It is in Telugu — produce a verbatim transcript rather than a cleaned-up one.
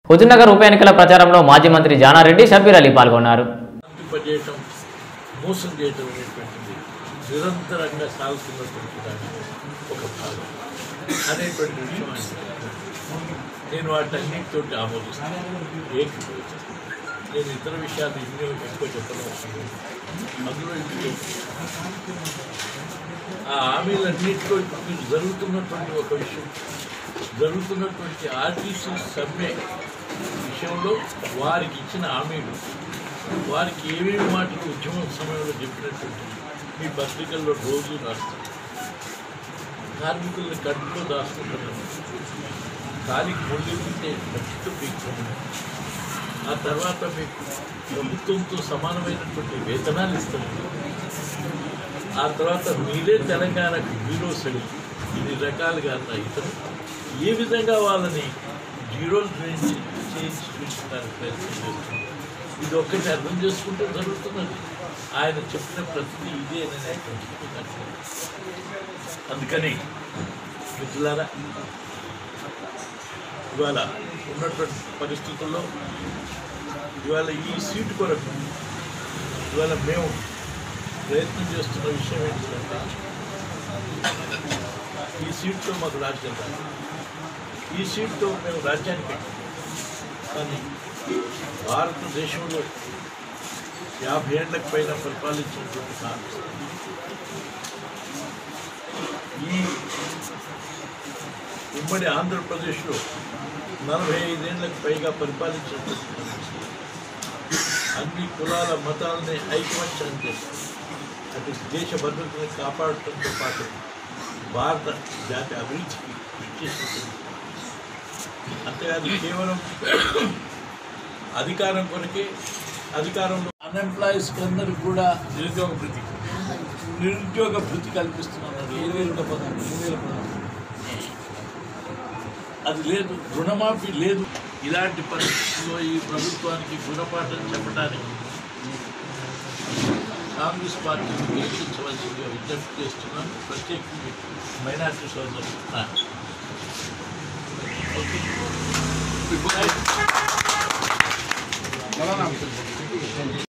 హుజూర్నగర్ ఉప ఎన్నికల ప్రచారంలో మాజీ మంత్రి జానారెడ్డి షబ్బీర్ అలీ పాల్గొన్నారు. మోసం చేయడం అనేటువంటిది నిరంతరంగా సాగుతున్నటువంటి దాన్ని ఒక భాగం అనేటువంటి విషయం నేను వాటన్నిటితో ఆమోదిస్తాను. ఏకీభవిస్తాను. నేను ఇతర విషయాలు ఎన్నో ఎక్కువ చెప్పడం అందులో ఆ హామీలన్నింటిలో ఇప్పుడు జరుగుతున్నటువంటి ఒక విషయం జరుగుతున్నటువంటి ఆర్టీసీ సమ్మె విషయంలో వారికి ఇచ్చిన హామీలు వారికి ఏమేమి మాటలు ఉద్యమం సమయంలో చెప్పినటువంటి మీ పత్రికల్లో రోజు రాస్తారు. కార్మికుల్ని కడుపులో దాచుకుంటున్నాను, కాలికి ముళ్ళు ఉంటే ఖచ్చితంగా పీకుతున్నాను, ఆ తర్వాత మీకు ప్రభుత్వంతో సమానమైనటువంటి వేతనాలు ఇస్తున్నాను, ఆ తర్వాత మీరే తెలంగాణకు జీరో సడి ఇన్ని రకాలుగా ఇతను ఏ విధంగా వాళ్ళని జీరోలు చేయించి చేయించి చూస్తున్నారు ప్రయత్నం చేస్తున్నారు. ఇది ఒక్కటి అర్థం చేసుకుంటే జరుగుతున్నది. ఆయన చెప్పిన ప్రతిదీ ఇదే అనేటువంటి. అందుకని మిత్రులారా, ఇవాళ ఉన్నటువంటి పరిస్థితుల్లో ఇవాళ ఈ సీటు కొరకు ఇవాళ మేము ప్రయత్నం చేస్తున్న విషయం ఏంటంటే ఈ సీటుతో మాకు రాజ్యం రాదు. ఈ సీటుతో మేము రాజ్యాన్ని పెట్టాం. కానీ భారతదేశంలో యాభై ఏళ్లకు పైన పరిపాలించినటువంటి కాంగ్రెస్ ఈ ఉమ్మడి ఆంధ్రప్రదేశ్లో నలభై ఐదేళ్లకు పైగా పరిపాలించినటువంటి కాంగ్రెస్ అన్ని కులాల మతాలని ఐకమత్యం చేస్తారు. అటు దేశ భద్రతను కాపాడటంతో పాటు భారత జాతి అభివృద్ధికి కృషి చేస్తుంది. అంతేకాదు కేవలం అధికారం కొరకే అధికారంలో అన్ఎంప్లాయీస్కి అందరికీ కూడా నిరుద్యోగ భృతి నిరుద్యోగ భృతి కల్పిస్తున్నారు. ఏడు వేల పదహారు ఏడు వేల పదహారు అది లేదు, రుణమాఫీ లేదు. ఇలాంటి పరిస్థితుల్లో ఈ ప్రభుత్వానికి గుణపాఠం చెప్పడానికి కాంగ్రెస్ పార్టీని గెలిపించవలసిందిగా విజ్ఞప్తి చేస్తున్నాను. ప్రత్యేకించి మైనార్టీ సోదరులు ఓకే.